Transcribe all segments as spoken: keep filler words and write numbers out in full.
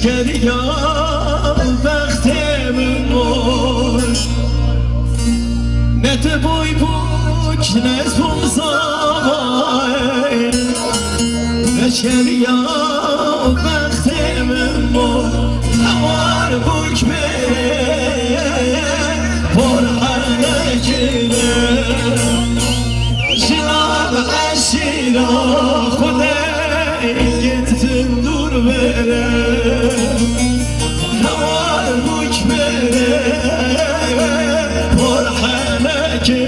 لشکر یا وقت من نت بوی بوک نزبم زای لشکر یا وقت من هوار بوک بره پر حرکه جناب عشیرا خدای گتتم دور بره هوار بوک بره پر حرکه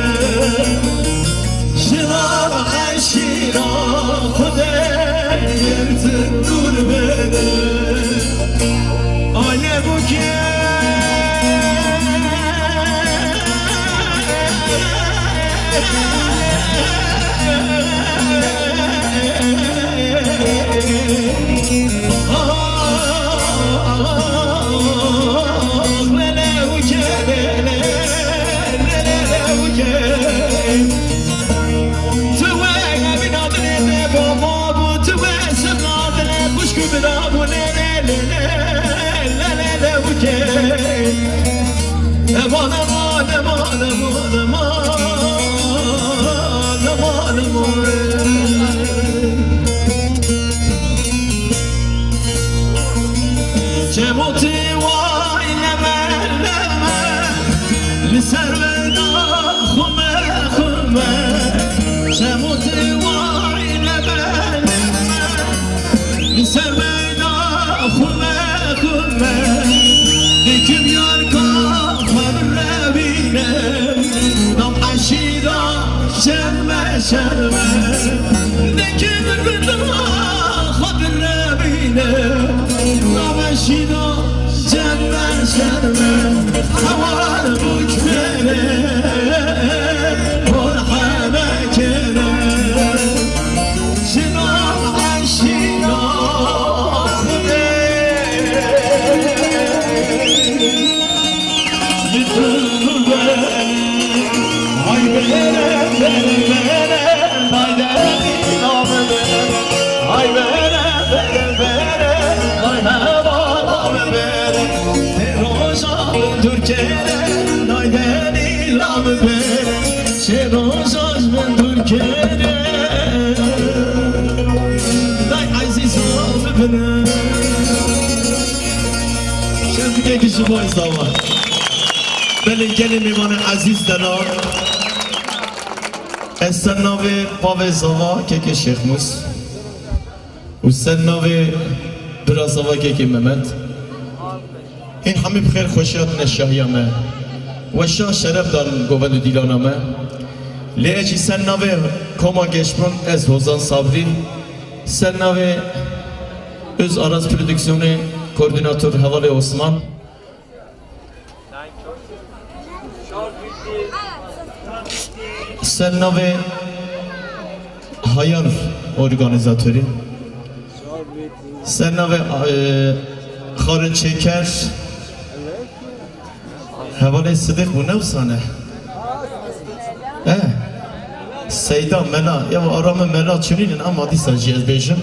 جناب عشیرا خدای گتتم دور بره آله بوکه شرمه دکن رضا خبر بینه نامشیدا جنبه شرمه هوار بوک بره پر همه کنه جناب عشیدا خوده میتون بره های بره بره بره Ay bere bere bere ay havalam bere Rozan Türkiye'de ay delilam bere Şey rozan ben Türkiye'de ay aziz ol bere Şimdi kişi bu izlava Beni gelin mimanı aziz denar Essennavi Pavezava keke Şeyh Mus Essennavi Brazava keke Mehmet این همه بخیر خوشیات نشاهیامه و شاه شرف دارن گوهد دیلانامه لیجی سناوی کما گشمون از حوزان صابری سناوی öz araz prodüksiyonu koordinatör Havale Osman سناوی hayar organizatörü سناوی خارج çeker Havale Sıdık bu ne usane? He? Seyda Mela ya aramı Mela çüninin ama disa ciğer bejim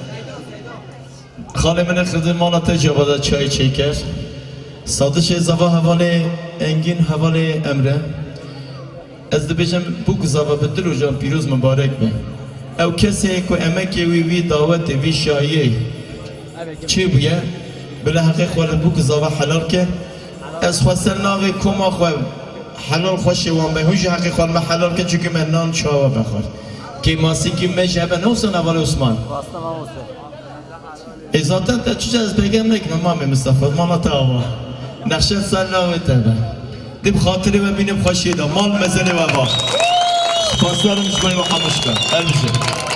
Halemine kızı Malatya Cevada çay çeker Sadıç Ezava Havale Engin Havale Emre Ez de bejim bu kızava bitir hocam piruz mübarek mi? Ev kese ko emek evi vi davet evi şahiye Çi bu ya? Böyle hakik valla bu kızava halal ke از خواستن ناقی کما خواه حلال خوشی وان به هوش حقیق خواه من حلال که چونکه من نان چاوا بخور که ماسی که مجهبه نوستن اول عثمان ازاتا تا چوچه از بگم نکنم مامی مصطفی مانا تا آوا نقشه سال ناوی تبه دیب خاطری ببینیم خوشی دا مال مزنی و با خواستارم شکنی و خاموش کن البشه